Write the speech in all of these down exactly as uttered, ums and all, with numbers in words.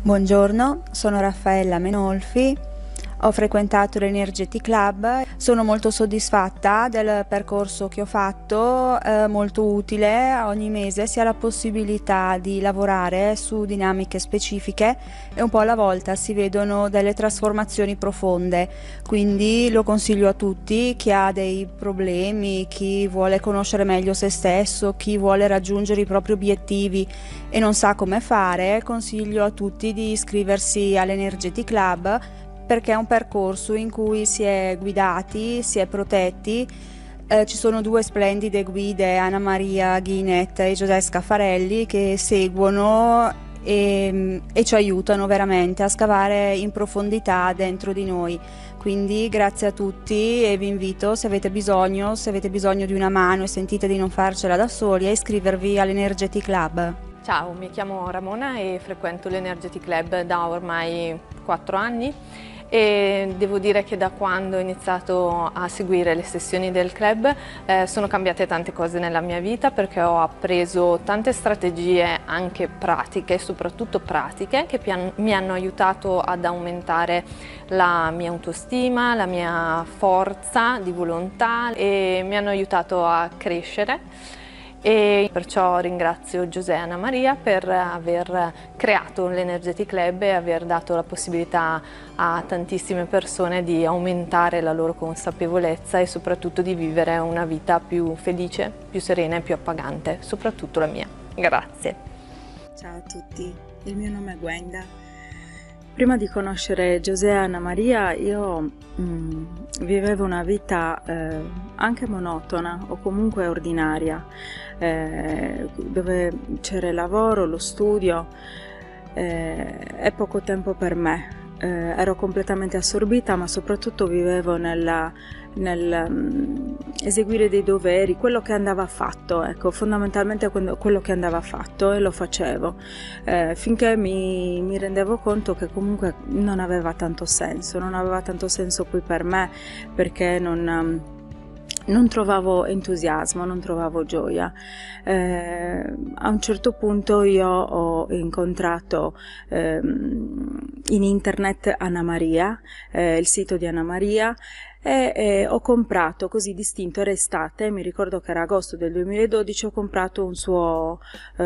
Buongiorno, sono Raffaella Menolfi, ho frequentato l'Energetic Club, sono molto soddisfatta del percorso che ho fatto, eh, molto utile. Ogni mese si ha la possibilità di lavorare su dinamiche specifiche e un po' alla volta si vedono delle trasformazioni profonde, quindi lo consiglio a tutti, chi ha dei problemi, chi vuole conoscere meglio se stesso, chi vuole raggiungere i propri obiettivi e non sa come fare. Consiglio a tutti di iscriversi all'Energetic Club, perché è un percorso in cui si è guidati, si è protetti. Eh, ci sono due splendide guide, Anna Maria Ghinet e Giuseppe Scaffarelli, che seguono e, e ci aiutano veramente a scavare in profondità dentro di noi. Quindi grazie a tutti e vi invito, se avete bisogno, se avete bisogno di una mano e sentite di non farcela da soli, a iscrivervi all'Energetic Club. Ciao, mi chiamo Ramona e frequento l'Energetic Club da ormai quattro anni. E devo dire che da quando ho iniziato a seguire le sessioni del club eh, sono cambiate tante cose nella mia vita, perché ho appreso tante strategie anche pratiche, soprattutto pratiche, che mi hanno aiutato ad aumentare la mia autostima, la mia forza di volontà e mi hanno aiutato a crescere. E perciò ringrazio Giuseppe e Anna Maria per aver creato l'Energetic Club e aver dato la possibilità a tantissime persone di aumentare la loro consapevolezza e soprattutto di vivere una vita più felice, più serena e più appagante, soprattutto la mia. Grazie. Ciao a tutti, il mio nome è Gwenda. Prima di conoscere Giuseppe e Anna Maria io mm, vivevo una vita eh, anche monotona o comunque ordinaria, eh, dove c'era il lavoro, lo studio eh, e poco tempo per me. Eh, ero completamente assorbita, ma soprattutto vivevo nella, nel um, eseguire dei doveri, quello che andava fatto, ecco, fondamentalmente quello che andava fatto, e lo facevo, eh, finché mi, mi rendevo conto che comunque non aveva tanto senso, non aveva tanto senso poi per me, perché non... Um, non trovavo entusiasmo, non trovavo gioia. Eh, a un certo punto io ho incontrato eh, in internet Anna Maria, eh, il sito di Anna Maria, e eh, ho comprato, così distinto, era estate, mi ricordo che era agosto del duemiladodici, ho comprato un suo, eh,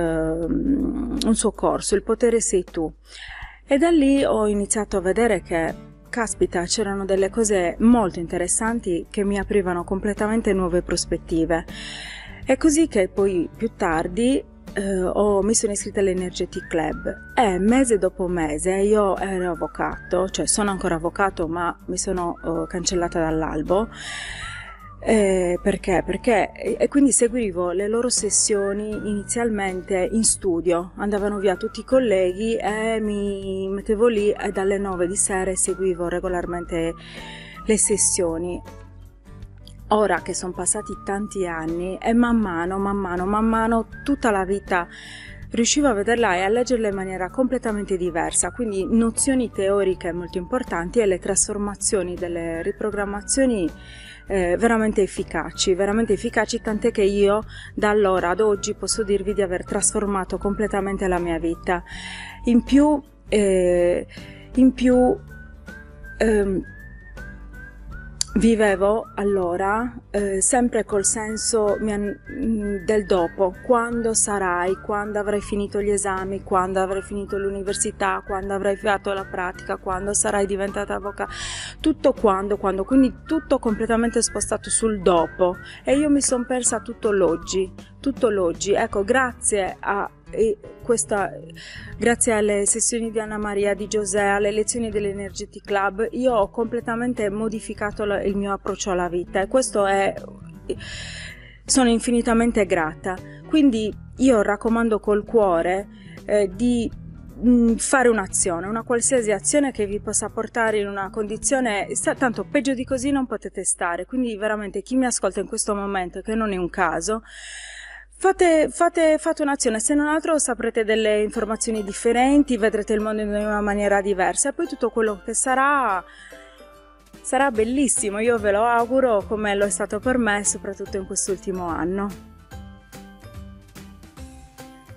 un suo corso, Il potere sei tu, e da lì ho iniziato a vedere che caspita, c'erano delle cose molto interessanti che mi aprivano completamente nuove prospettive. È così che poi più tardi eh, ho, mi sono iscritta all'Energetic Club e mese dopo mese io ero avvocato, cioè sono ancora avvocato, ma mi sono eh, cancellata dall'albo. Eh, perché? Perché e quindi seguivo le loro sessioni inizialmente in studio, andavano via tutti i colleghi e mi mettevo lì e dalle nove di sera seguivo regolarmente le sessioni. Ora che sono passati tanti anni e man mano, man mano, man mano tutta la vita riuscivo a vederla e a leggerla in maniera completamente diversa, quindi nozioni teoriche molto importanti e le trasformazioni delle riprogrammazioni Eh, veramente efficaci, veramente efficaci, tant'è che io da allora ad oggi posso dirvi di aver trasformato completamente la mia vita. In più, eh, in più ehm, vivevo allora eh, sempre col senso del dopo, quando sarai, quando avrai finito gli esami, quando avrai finito l'università, quando avrai fatto la pratica, quando sarai diventata avvocato, tutto quando, quando, quindi tutto completamente spostato sul dopo, e io mi sono persa tutto l'oggi, tutto l'oggi, ecco, grazie a E questa, grazie alle sessioni di Anna Maria, di Giuseppe, alle lezioni dell'Energetic Club, io ho completamente modificato la, il mio approccio alla vita, e questo è, sono infinitamente grata. Quindi io raccomando col cuore eh, di mh, fare un'azione, una qualsiasi azione che vi possa portare in una condizione, tanto peggio di così non potete stare, quindi veramente chi mi ascolta in questo momento, che non è un caso, Fate, fate, fate un'azione, se non altro saprete delle informazioni differenti, vedrete il mondo in una maniera diversa, e poi tutto quello che sarà sarà bellissimo, io ve lo auguro, come lo è stato per me, soprattutto in quest'ultimo anno.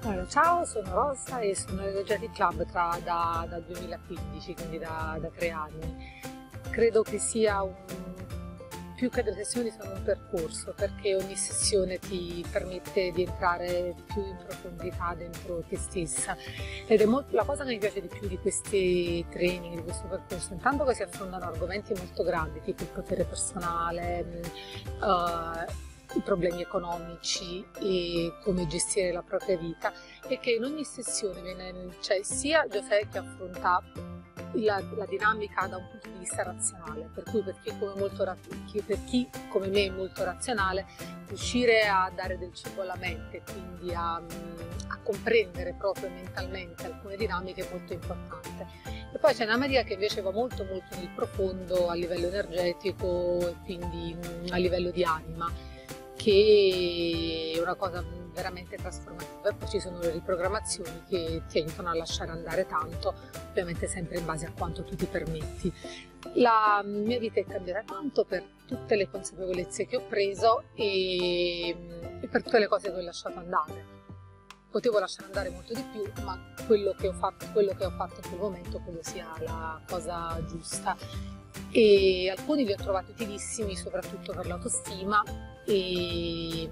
Allora, ciao, sono Rossa e sono all'Energetic Club tra, da, da duemilaquindici, quindi da, da tre anni. Credo che sia un, più che delle sessioni, sono un percorso, perché ogni sessione ti permette di entrare più in profondità dentro te stessa. Ed è molto, la cosa che mi piace di più di questi training, di questo percorso, intanto che si affrontano argomenti molto grandi, tipo il potere personale, uh, i problemi economici e come gestire la propria vita, e che in ogni sessione viene, c'è sia José che affronta la, la dinamica da un punto di vista razionale, per cui per chi come, molto, per chi come me è molto razionale, riuscire a dare del cibo alla mente, quindi a, a comprendere proprio mentalmente alcune dinamiche è molto importante. E poi c'è Anna Maria che invece va molto molto nel profondo a livello energetico e quindi a livello di anima, che è una cosa veramente trasformativa. E poi ci sono le riprogrammazioni che ti aiutano a lasciare andare tanto, ovviamente sempre in base a quanto tu ti permetti. La mia vita è cambiata tanto per tutte le consapevolezze che ho preso e, e per tutte le cose che ho lasciato andare. Potevo lasciare andare molto di più, ma quello che ho fatto, quello che ho fatto in quel momento credo sia la cosa giusta. E alcuni li ho trovati utilissimi soprattutto per l'autostima e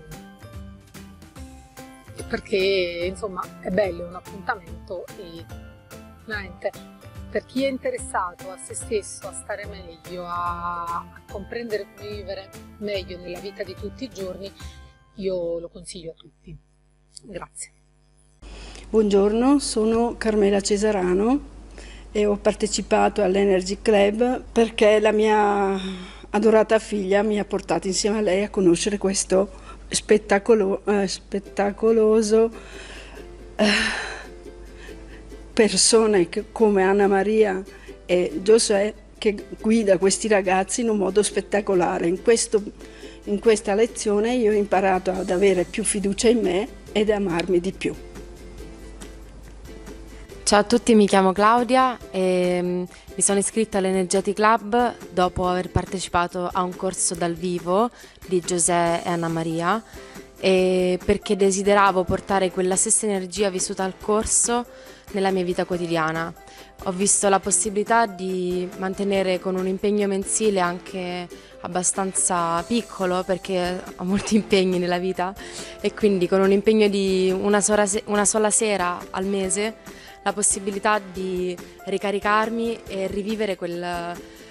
perché insomma è bello, è un appuntamento e veramente per chi è interessato a se stesso, a stare meglio, a, a comprendere come vivere meglio nella vita di tutti i giorni, io lo consiglio a tutti. Grazie. Buongiorno, sono Carmela Cesarano e ho partecipato all'Energy Club perché la mia adorata figlia mi ha portato insieme a lei a conoscere questo spettacolo, eh, spettacoloso eh, persone che, come Anna Maria e José, che guida questi ragazzi in un modo spettacolare. In, questo, in questa lezione io ho imparato ad avere più fiducia in me ed amarmi di più. Ciao a tutti, mi chiamo Claudia e mi sono iscritta all'Energetic Club dopo aver partecipato a un corso dal vivo di José e Anna Maria, e perché desideravo portare quella stessa energia vissuta al corso nella mia vita quotidiana. Ho visto la possibilità di mantenere con un impegno mensile anche abbastanza piccolo, perché ho molti impegni nella vita, e quindi con un impegno di una sola, una sola sera al mese la possibilità di ricaricarmi e rivivere quel,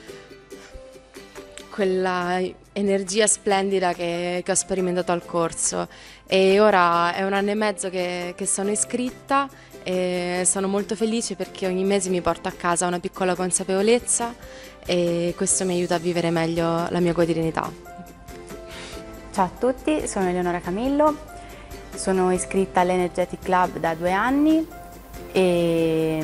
quella energia splendida che, che ho sperimentato al corso. E ora è un anno e mezzo che, che sono iscritta e sono molto felice perché ogni mese mi porto a casa una piccola consapevolezza e questo mi aiuta a vivere meglio la mia quotidianità. Ciao a tutti, sono Eleonora Camillo, sono iscritta all'Energetic Club da due anni e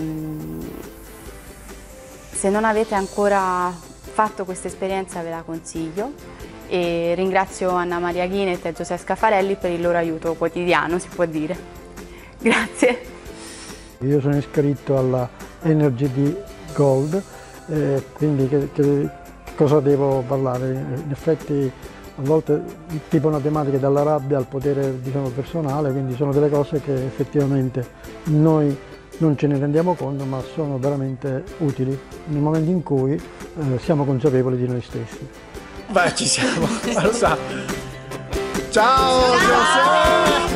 se non avete ancora fatto questa esperienza ve la consiglio, e ringrazio Anna Maria Ghinet e José Scafarelli per il loro aiuto quotidiano, si può dire. Grazie. Io sono iscritto alla Energy Gold, eh, quindi che, che cosa devo parlare? In effetti a volte tipo una tematica dalla rabbia al potere, diciamo, personale, quindi sono delle cose che effettivamente noi non ce ne rendiamo conto, ma sono veramente utili nel momento in cui eh, siamo consapevoli di noi stessi. Beh, ci siamo. Ciao, Ciao.